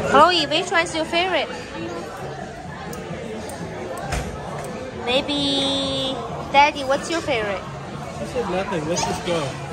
Chloe, which one's your favorite? Maybe Daddy, what's your favorite? I said nothing. Let's just go.